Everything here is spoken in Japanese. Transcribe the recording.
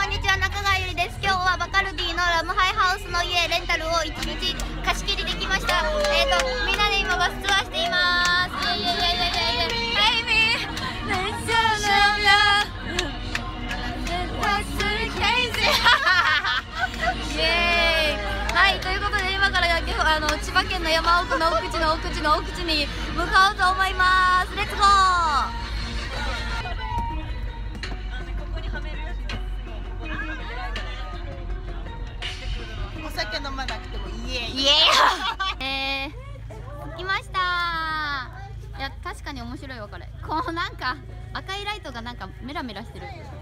んにちは、中川ゆりです。今日はバカルディのラムハイハウスの家レンタルを1日貸し切りできました。みんなで今バスツアーしています。イエイイエイイエイイエイイエイ。はい、イエーイ。はい、ということで今から千葉県の山奥の奥地の奥地の奥地に向かおうと思います。レッツゴー。 お酒飲まなくてもイエーイ。 イエーイ。来ましたー。いや確かに面白いわこれ。こうなんか赤いライトがなんかメラメラしてる。